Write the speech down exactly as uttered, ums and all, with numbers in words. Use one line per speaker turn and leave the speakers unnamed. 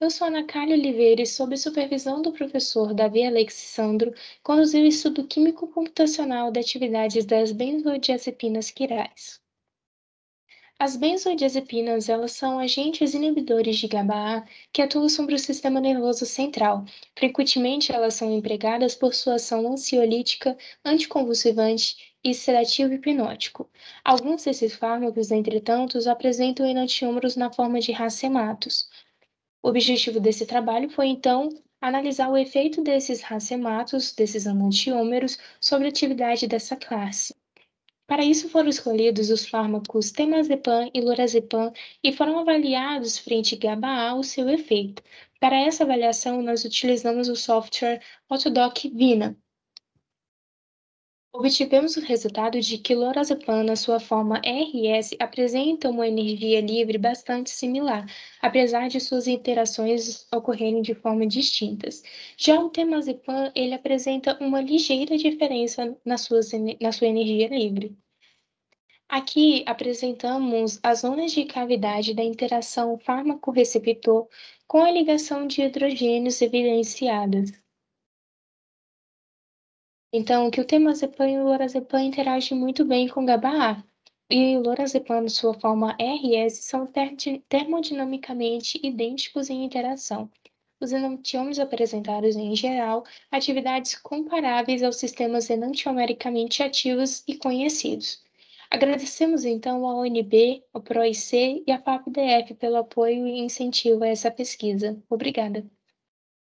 Eu sou Ana Cállia Oliveira e, sob supervisão do professor Davi Alexandro, conduzi o estudo químico-computacional de atividades das benzodiazepinas quirais. As benzodiazepinas, elas são agentes inibidores de GABA-A que atuam sobre o sistema nervoso central. Frequentemente, elas são empregadas por sua ação ansiolítica, anticonvulsivante e sedativo hipnótico. Alguns desses fármacos, entretanto, apresentam enantiômeros na forma de racematos. O objetivo desse trabalho foi, então, analisar o efeito desses racematos, desses enantiômeros, sobre a atividade dessa classe. Para isso foram escolhidos os fármacos temazepam e lorazepam e foram avaliados frente a GABA-A o seu efeito. Para essa avaliação, nós utilizamos o software Autodoc Vina. Obtivemos o resultado de que lorazepam, na sua forma R S, apresenta uma energia livre bastante similar, apesar de suas interações ocorrerem de forma distintas. Já o temazepam, ele apresenta uma ligeira diferença na, suas, na sua energia livre. Aqui apresentamos as zonas de cavidade da interação fármaco-receptor com a ligação de hidrogênios evidenciadas. Então, que o temazepam e o lorazepam interagem muito bem com GABA-A, e o lorazepam, na sua forma R S, são ter termodinamicamente idênticos em interação. Os enantiômeros apresentados, em geral, atividades comparáveis aos sistemas enantiomericamente ativos e conhecidos. Agradecemos, então, ao U N B, ao PROIC e à F A P D F pelo apoio e incentivo a essa pesquisa. Obrigada.